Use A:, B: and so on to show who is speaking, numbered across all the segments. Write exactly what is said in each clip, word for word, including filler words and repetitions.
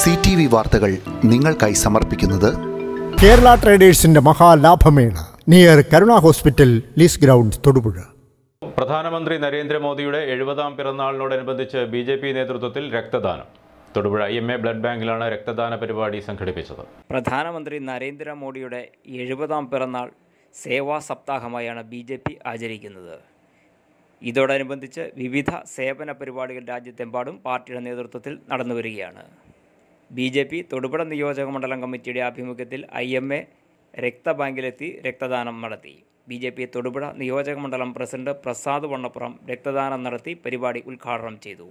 A: C T V വാർത്തകൾ നിങ്ങൾക്കായി സമർപ്പിക്കുന്നത്
B: കേരള ട്രേഡേഴ്സിന്റെ മഹാലാഭമേള near Karuna hospital lease ground Thodupuzha.
C: പ്രധാനമന്ത്രി നരേന്ദ്രമോദിയുടെ എഴുപതാം പിറന്നാളിനോടനുബന്ധിച്ച് ബി ജെ പി നേതൃത്വത്തിൽ രക്തദാനം. Thodupuzha I M A blood ബാങ്കിലാണ് രക്തദാന പരിപാടി സംഘടിപ്പിച്ചത്.
D: പ്രധാനമന്ത്രി നരേന്ദ്രമോദിയുടെ എഴുപതാം പിറന്നാൾ സേവാ സപ്താഹമായാണ് ബി ജെ പി ആചരിക്കുന്നത്. ഇതോടനുബന്ധിച്ച് വിവിധ സേവന പരിപാടികൾ രാജ്യത്തെമ്പാടും പാർട്ടിയുടെ നേതൃത്വത്തിൽ നടന്നുവരികയാണ്. ബി ജെ പി തൊടുപുഴ നിയോജക മണ്ഡലം കമ്മിറ്റിയുടെ ആഭിമുഖ്യത്തിൽ ഐ എം എ രക്തബാങ്കിലെത്തി രക്തദാനം നടത്തി. ബി ജെ പി തൊടുപുഴ നിയോജക മണ്ഡലം പ്രസിഡന്റ് പ്രസാദ് വണ്ണപ്പുറം രക്തദാനം നടത്തി പരിപാടി ഉദ്ഘാടനം ചെയ്തു.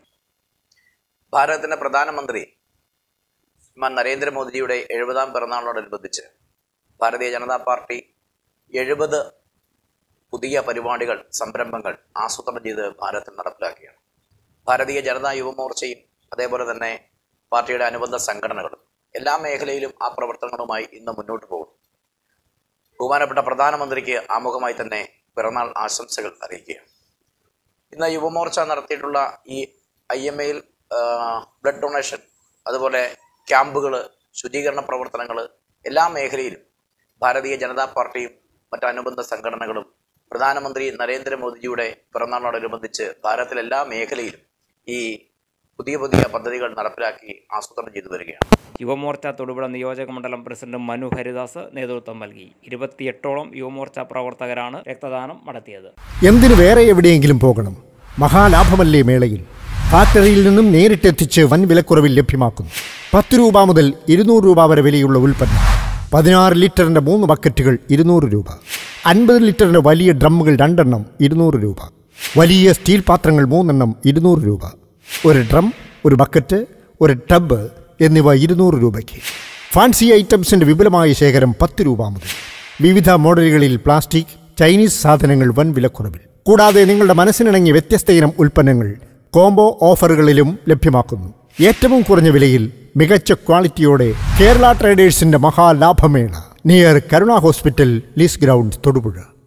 E: ഭാരതത്തിന്റെ പ്രധാനമന്ത്രി ശ്രീമാൻ നരേന്ദ്രമോദിയുടെ എഴുപതാം പിറന്നാളിനോടനുബന്ധിച്ച് ഭാരതീയ ജനതാ പാർട്ടി എഴുപത് പുതിയ പരിപാടികൾ, സംരംഭങ്ങൾ ആസൂത്രണം ചെയ്ത് ഭാരതത്തിൽ നടപ്പിലാക്കുകയാണ്. ഭാരതീയ ജനതാ യുവമോർച്ചയും അതേപോലെ തന്നെ പാർട്ടിയുടെ അനുബന്ധ സംഘടനകളും എല്ലാ മേഖലയിലും ആ പ്രവർത്തനങ്ങളുമായി ഇന്ന് മുന്നോട്ട് പോകും. ബഹുമാനപ്പെട്ട പ്രധാനമന്ത്രിക്ക് ആമുഖമായി തന്നെ പിറന്നാൾ ആശംസകൾ അറിയിക്കുകയാണ്. ഇന്ന് യുവമോർച്ച നടത്തിയിട്ടുള്ള ഈ ഐ എം എയിൽ ബ്ലഡ് ഡൊണേഷൻ, അതുപോലെ ക്യാമ്പുകൾ, ശുചീകരണ പ്രവർത്തനങ്ങൾ എല്ലാ മേഖലയിലും ഭാരതീയ ജനതാ പാർട്ടിയും മറ്റ് അനുബന്ധ സംഘടനകളും പ്രധാനമന്ത്രി നരേന്ദ്രമോദിജിയുടെ പിറന്നാളിനോടനുബന്ധിച്ച് ഭാരതത്തിലെ എല്ലാ മേഖലയിലും ഈ പുതിയ പുതിയ പദ്ധതികൾ നടപ്പിലാക്കി ആസൂത്രണം ചെയ്തു വരികയാണ്.
D: യുവമോർച്ച തൊടുപുഴ നിയോജക മണ്ഡലം പ്രസിഡന്റ് മനു ഹരിദാസ് നേതൃത്വം നൽകി. ഇരുപത്തിയെട്ടോളം യുവമോർച്ച പ്രവർത്തകരാണ് രക്തദാനം നടത്തിയത്.
B: എന്തിനു വേറെ എവിടെയെങ്കിലും പോകണം? മഹാലാഭമല്ലേ മേളയിൽ. ഫാക്ടറിയിൽ നിന്നും നേരിട്ടെത്തിച്ച് വൻ വിലക്കുറവിൽ ലഭ്യമാക്കുന്നു. പത്ത് രൂപ മുതൽ ഇരുന്നൂറ് രൂപ വരെ വിലയുള്ള ഉൽപ്പന്നം. പതിനാറ് ലിറ്ററിന്റെ മൂന്ന് ബക്കറ്റുകൾ ഇരുന്നൂറ് രൂപ. അൻപത് ലിറ്ററിന്റെ വലിയ ഡ്രമ്മുകൾ രണ്ടെണ്ണം ഇരുന്നൂറ് രൂപ. വലിയ സ്റ്റീൽ പാത്രങ്ങൾ മൂന്നെണ്ണം ഇരുന്നൂറ് രൂപ. ഒരു ഡ്രം, ഒരു ബക്കറ്റ്, ഒരു ടബ് എന്നിവ ഇരുന്നൂറ് രൂപയ്ക്ക്. ഫാൻസി ഐറ്റംസിന്റെ വിപുലമായ ശേഖരം പത്ത് രൂപ മുതൽ. വിവിധ മോഡലുകളിൽ പ്ലാസ്റ്റിക്, ചൈനീസ് സാധനങ്ങൾ വൻ വിലക്കുറവിൽ. കൂടാതെ നിങ്ങളുടെ മനസ്സിനിണങ്ങിയ വ്യത്യസ്ത ഇനം ഉൽപ്പന്നങ്ങൾ കോംബോ ഓഫറുകളിലും ലഭ്യമാക്കുന്നു. ഏറ്റവും കുറഞ്ഞ വിലയിൽ മികച്ച ക്വാളിറ്റിയോടെ കേരള ട്രേഡേഴ്സിന്റെ മഹാലാഭമേള near Karuna hospital lease ground Thodupuzha.